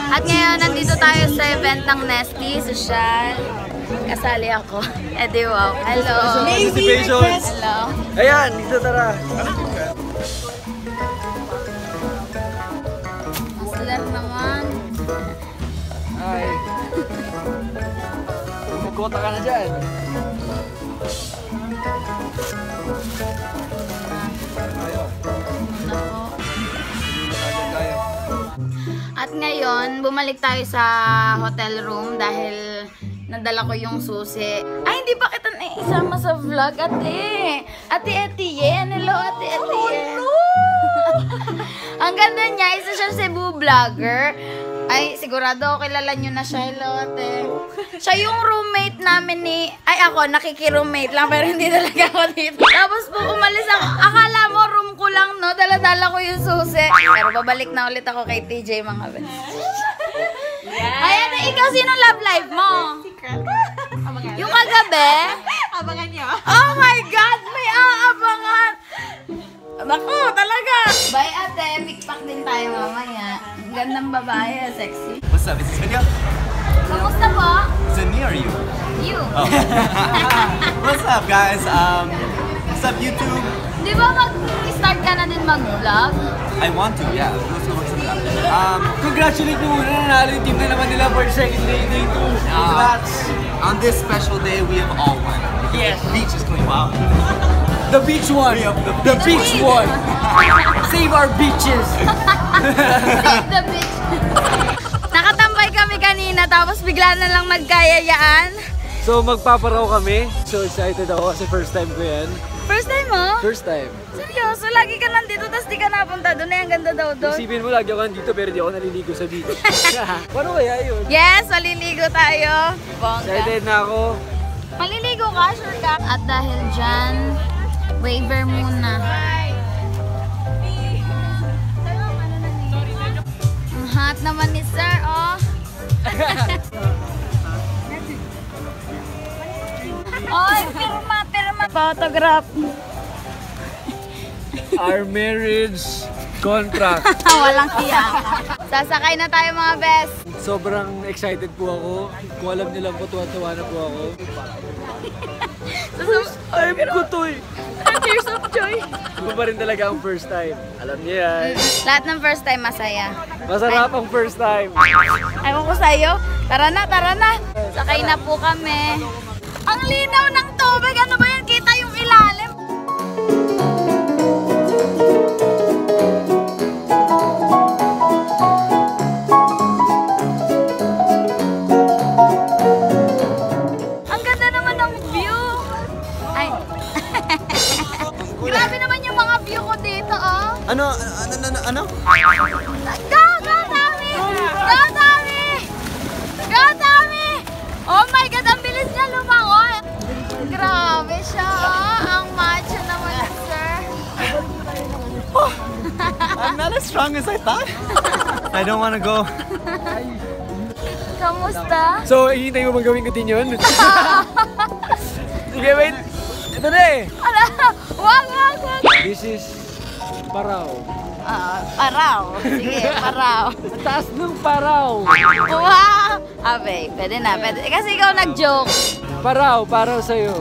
At ngayon, nandito tayo sa event ng Nesty Social. Kasali ako. Edi wow. Hello. Participations. Hello. Ayan, dito tara. Masler naman. Ay. Magkota ka na dyan. At ngayon, bumalik tayo sa hotel room dahil nadala ko yung susi. Ay, hindi pa kita naisama sa vlog, ate. Ate Etienne. Hello, Ate Etienne. Ang ganda niya, isa siya Cebu vlogger. Ay, sigurado kilala nyo na siya. Hello, ate. Siya yung roommate namin ni... Ay, ako, nakiki-roommate lang, pero hindi talaga ako dito. Tapos po, umalis ako. Akala mo, room ko lang, no? Dala-dala ko yung susi. Pero babalik na ulit ako kay TJ, mga best. Yes. Ay, ate, ikaw, sino love life mo? Secret. Yung kagabi? Abangan niyo. Oh my God! May aabangan! Naku, talaga! Bye, ate. Pikpak din tayo mamaya. Ang gandang babae, sexy. What's up? Is this video? Kamusta po? Is it me or you? You. Oh. What's up, guys? What's up, YouTube? Di ba mag-start ka na din mag-vlog? I want to, yeah. Let's go with that. Congratulate mo muna, nanalo yung team na naman nila for second day, day 2. Congrats! On this special day, we have all won. Yes. The beach is clean. Wow. The beach won! The beach won! Save our beaches! Save the bitch. Nakatambay kami kanina tapos bigla na lang nagkayayaan. So magpaparaw kami. So excited ako kasi first time ko yan. First time mo? First time. Seryoso? Lagi ka nandito tapos di ka napunta doon. Ay, ang ganda daw doon. Isipin mo, lagi ako nandito pero di ako naliligo sa beach. Paano kaya yun? Yes, maliligo tayo. Bongga. Excited na ako. Maliligo ka, sure ka? At dahil dyan, waiver muna. Ang hot naman ni sir, oh. Oy, pirma. Photograph. Our marriage contract. Walang hiya. Sasakay na tayo, mga best. Sobrang excited po ako. Kung alam niyo lang po, tuwa-tuwa na po ako. I'm kutoy. Tears of joy. Iba pa rin talaga ang first time. Alam niyo yan. Lahat ng first time masaya. Masarap ang first time. Ewan ko sa'yo. Tara na, tara na. Sakay na po kami. Ang linaw ng tubig. Ano ba yan? Kita yung ilalim. Ang ganda naman ng view. Ay. Grabe naman yung mga view ko dito, oh. Ano? Go, Tommy! Go, Tommy! Go, Tommy! Oh my God, ang bilis niya lumangon. Grabe siya, oh. Ang macho naman, sir. I'm not as strong as I thought. I don't want to go. Kamusta? So, hihintay mo bang gawin ko din yun? Sige, wait. Ito na eh. Ala, wag. This is Paraw. Paraw. Sige, paraw. Ang taas ng Paraw. Wow! Abe, pwede na, pwede. Kasi ikaw nag-joke. Paraw sa'yo.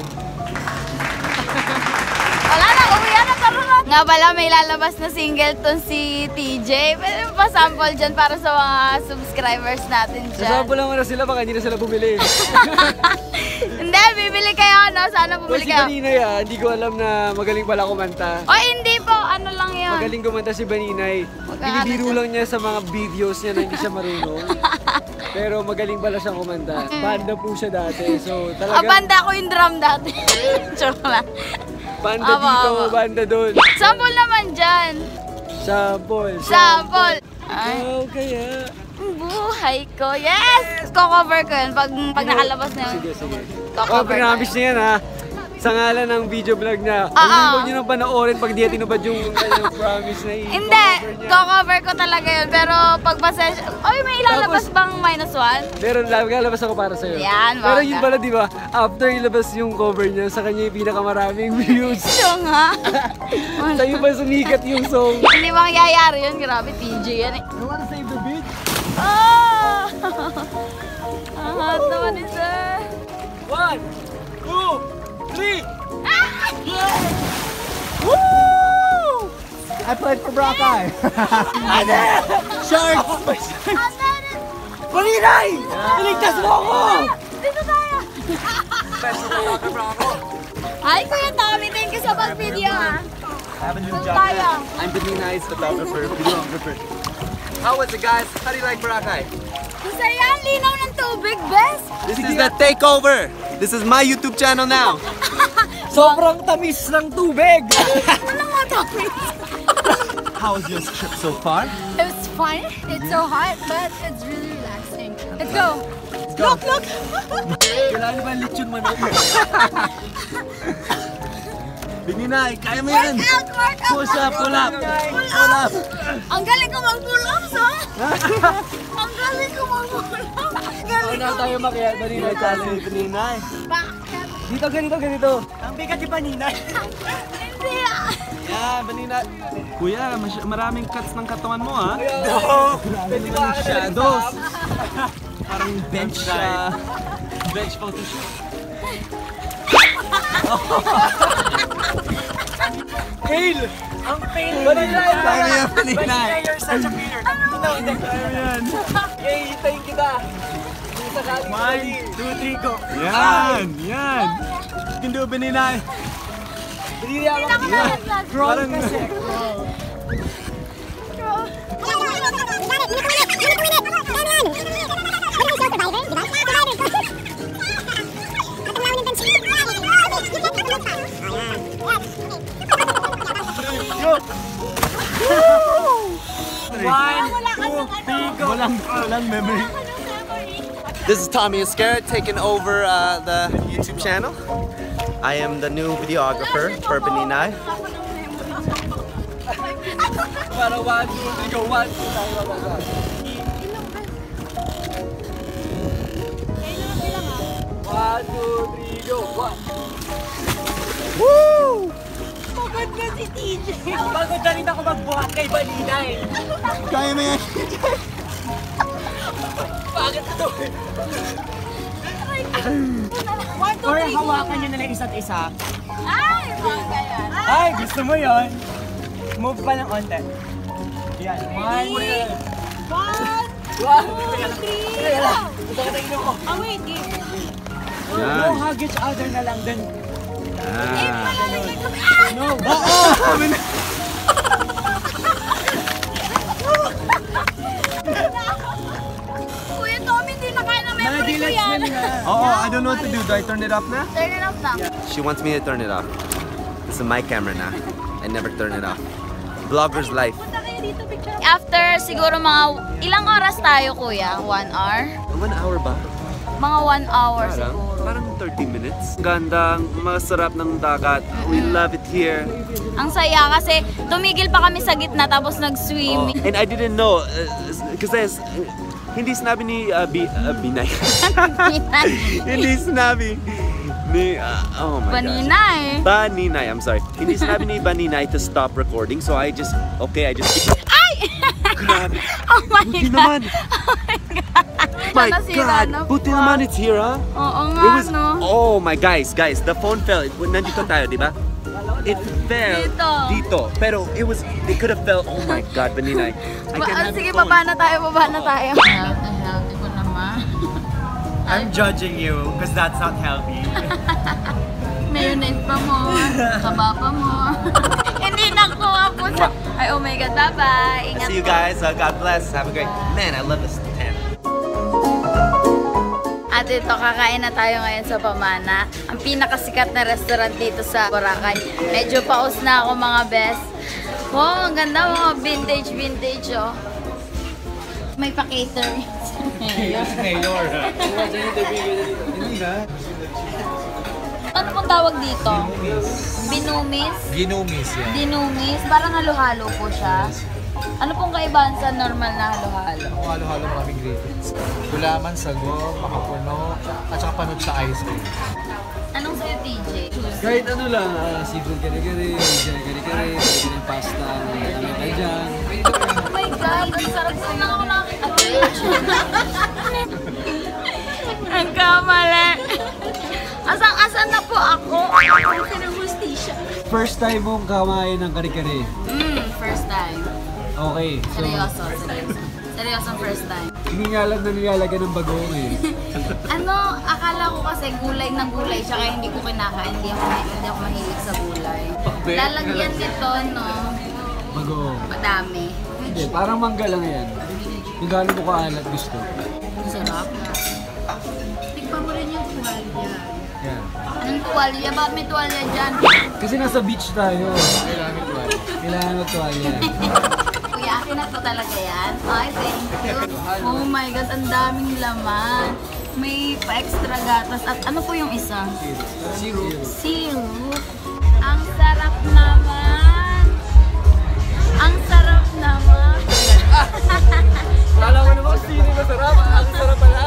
Wala na, uwihan na, tara na. Nga pala, may lalabas na singleton si TJ. Pwede mo pa sample dyan para sa mga subscribers natin dyan. Sasample lang na sila, baka hindi na sila bumili. Hindi, bibili kayo, no? Sana bumili Si kayo. Baninay hindi ko alam na magaling pala kumanta. O, hindi po, ano lang yun. Magaling kumanta si Baninay. Binibiro lang niya sa mga videos niya na hindi siya marunong. Pero magaling pala siyang kumanta. Banda po siya dati. So talaga Banda ko yung drum dati. Joke lang. banda dito, banda doon. Sample naman dyan. Sample. Sample. Ay, Ikaw kaya. buhay ko. Yes! Ko-cover ko yun pag nakalabas na yun. Sige. Ko-cover ko Pinamis yun. niya yan ha. Sa ngalan ng video vlog niya. Huwag niyo nang panoorin pag di natin tinubad yung promise na Hindi, ko-cover ko talaga yun. Pero pag pasensya... Oy, may ilalabas bang -1? Pero lalabas ako para sa'yo. Yan, Pero baka. yun pala, di ba? After ilabas yung cover niya, sa kanya yung pinakamaraming views. Siya nga. Sa'yo pa sumikat yung song. Hindi mangyayari yun. Grabe, TJ yan eh. You wanna save the beach? Oh! 1, 2, 3! I played for Boracay. Sharks! Maninay! Iligtas mo ako! Dito tayo! Hi, Kuya Tommy. Thank you sa pag-video, ha? I have a new Doon job. tayo. I'm Beninai's photographer, videographer. How was it, guys? How do you like Boracay? Masaya ang linaw ng tubig, bes. This is the takeover. This is my YouTube channel now. Sobrang tamis ng tubig! Walang mga toppings. How was your trip so far? It was fun. It's so hot, but it's really relaxing. Let's go. Look, look. Kailangan ba lechon manok? Beninay, kaya mo yan! Work out. Push up, pull up! Pull up. Ang galing ko mag-pull up, so. Ang galing ko mag-pull up. Galing Ano tayo makiya? Maninay challenge. Beninay. Bakit? Dito, ganito. Ang bigat ni Maninay. Hindi ah. Yan, Beninay. Kuya, maraming cuts ng katawan mo, ha? No! Pwede ba ka Shadows. Parang bench siya. Bench photoshoot. Fail! Ang fail! Maninay! Kaya mo yan, Beninay. Maninay, you're such a failure. Hindi. Kaya mo yan. Okay, hintayin kita. Kung sakaling mali. 2, 3, go. Yan, yan. You can do it, Beninay. Hindi ako Parang... Walang memory. This is Tommy Esquerra taking over the YouTube channel. I am the new videographer for Beninay. Para 1, 2, 3, go. 1, 2, tayo bababa. 1, 2, 3, go. 1. Woo! Pagod na si TJ. Pagod na rin ako magbuhat kay Maninay. Kaya mo yan. Bakit ito? Or hawakan nyo na lang isa't isa. Ay, bangga yan. Ay, gusto mo yon? Move pa ng konti. Yan. One. 1, 2, 3, Ito ka tingin mo. Oh, wait. No, hug each other na lang din. Malalagay kami. Ah! No. Kuya Tommy, hindi na kaya na memory ko yan. Oh, I don't know what to do. Do I turn it off now? Turn it off na. She wants me to turn it off. This is my camera now. I never turn it off. Vlogger's life. After siguro mga ilang oras tayo, kuya? 1 hour? 1 hour ba? Mga 1 hour siguro. Parang 30 minutes. Ganda, masarap ng dagat. We love it here. Ang saya kasi tumigil pa kami sa gitna tapos nag-swimming. And I didn't know, kasi hindi sinabi ni Binay. Hindi sinabi ni, oh my Baninay. gosh. Baninay, I'm sorry. Hindi sinabi ni Baninay to stop recording, so I just keep... Ay! Grabe. Oh my Buti God. naman. My Nasira God. na Buti pa. naman it's here, huh? Oo It nga, was, no? oh my guys, the phone fell. Nandito tayo, di ba? It fell Dito. Pero it could have fell. Oh my God, Baninay. I can't have Sige, the phone. baba na tayo. Healthy ko naman. I'm judging you because that's not healthy. Mayonnaise pa mo. Kaba pa mo. Hindi nakuha po sa... Ay, oh my God. Bye-bye. Ingat See you po. guys. God bless. Have a great... Man, I love this tent. At ito, kakain na tayo ngayon sa Pamana. Ang pinakasikat na restaurant dito sa Boracay. Medyo paus na ako mga best. Wow, ang ganda mga vintage, oh. May pa-cater. Mayor. Ano pong tawag dito? Binumis? Ginumis yan. Dinumis? Parang halo-halo po siya. Ano pong kaibahan sa normal na halo-halo? Kung halo-halo maraming ingredients. Gulaman, sago, makapuno, at saka panot sa ice cream. Anong sa'yo, TJ? Kahit ano lang, seafood kare-kare, kare-kare, kare-kare pasta, ano tayo dyan. Oh my God! Ang sarap sa lang ako nakakita. Ang kamali! Ang first time mong kamain ng kare-kare. First time. Okay. So, Seryoso. Seryosong first time. hindi nga alam na nilalagyan ng bagoong eh. Ano, akala ko kasi gulay na gulay siya kaya hindi ko kinakain. Hindi ako mahilig sa gulay. Lalagyan nito, no? Bagoong. Madami. Hindi, parang mangga lang yan. Kung gaano mo kaalat gusto. Sarap. Tikpan mo rin yung tuwalya. Yan. Anong tuwalya? Bakit may tuwalya dyan? Kasi nasa beach tayo. Kailangan magtuwalya. Kuya, akin na to talaga yan. Ay, thank you. Oh my God, ang daming laman. May pa-extra gatas. At ano po yung isa? Syrup. Ang sarap naman. Ang sarap naman. Kala ko naman sino masarap. Ang sarap pala.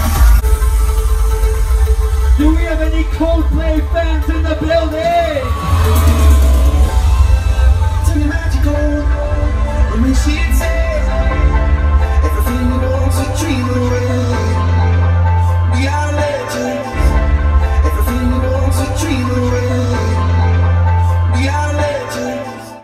Do we have any Coldplay fans in the building?